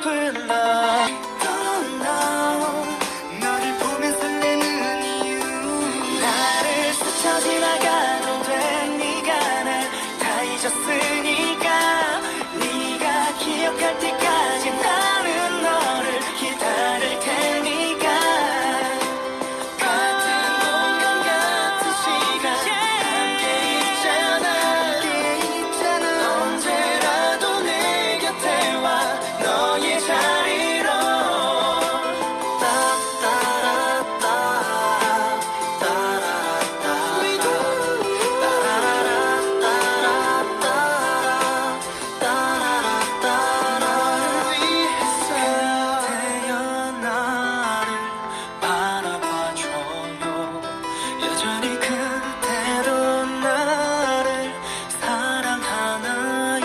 싶은 나 Don't know 너를 보면 설레는 이유 나를 스쳐 지나가도 돼 네가 날 다 잊었으니까 네가 기억할 때까지 나는 너를 기다릴 테니까 같은 공간 같은 시간 함께 있잖아 언제라도 내 곁에 와 너의 자리로 여전히 그대로 나를 사랑하나요?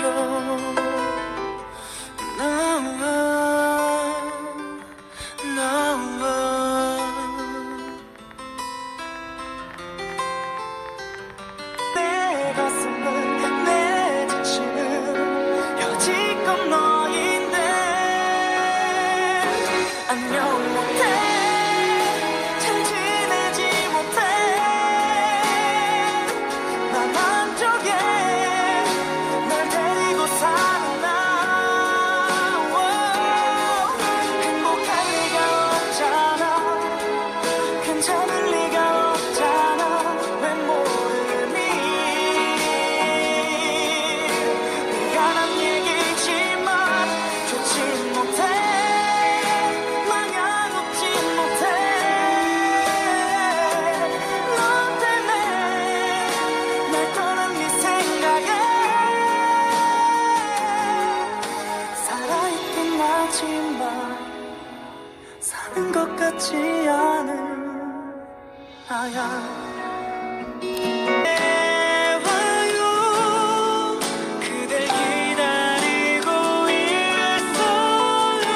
No, no. 내 가슴은 내 진심은 여지껏 너인데 안녕 못해 잘 지내지 못해 난 한쪽에 널 데리고 사는 나 행복할 리가 없잖아 괜찮을 리가 없잖아 왜 모르니 미안한 얘기지만 좋진 못해 마냥 웃진 못해 너 때문에 날 떠난 네 생각에 살아있긴 하지만 사는 것 같지 않은 나야 와요 그댈 기다리고 있어요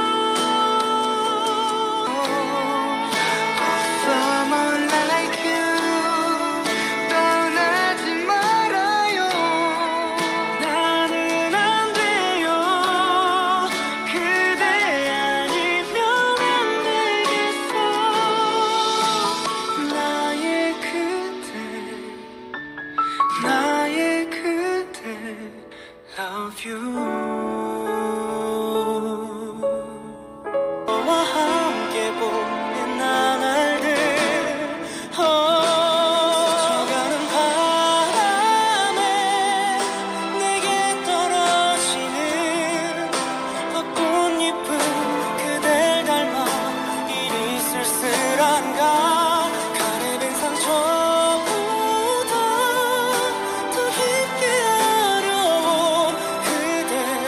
Someone like you 떠나지 말아요 나는 안 돼요 그대 아니면 안 되겠어 나의 그대 Love you 너와 함께 보낸 나날들 스쳐가는 바람에 내게 떨어지는 벚꽃잎은 그댈 닮아 이리 쓸쓸한가 가래된 상처보다 더 깊게 어려운 그대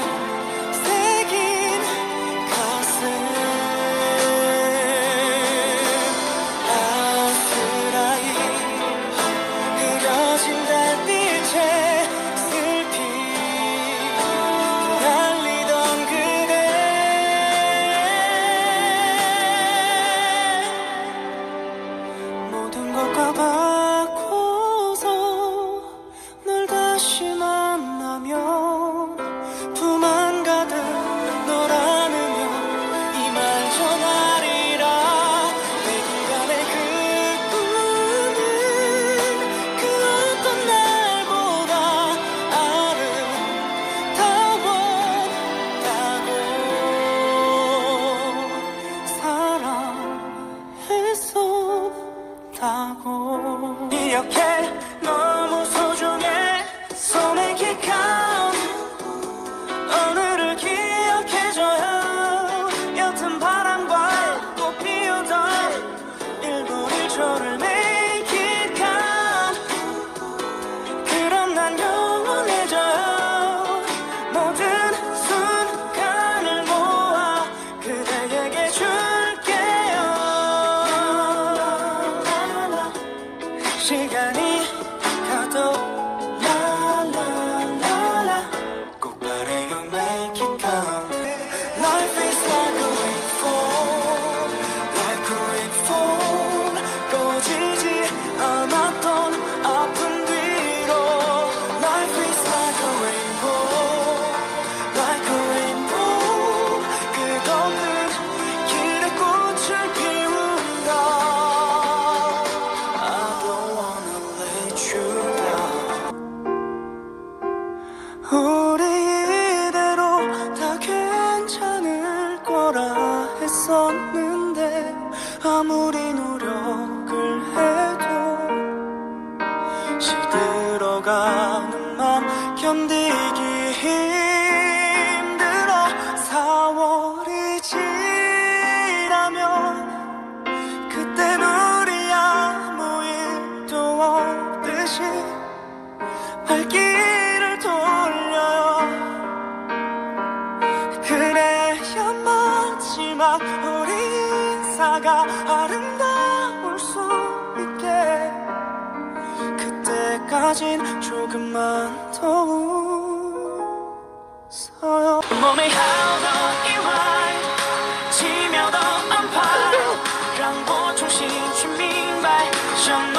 우리 이대로 다 괜찮을 거라 했었는데 아무리 노력을 해도 시들어가는 맘 견디기 힘들어 4월이 지나면 그땐 우리 아무 일도 없듯이 발길을 돌려요. 그래야 마지막 우리 인사가 아름다울 수 있게 그때까진 조금만 더 웃어요.我没好的意外奇妙的安排让我重新去明白什么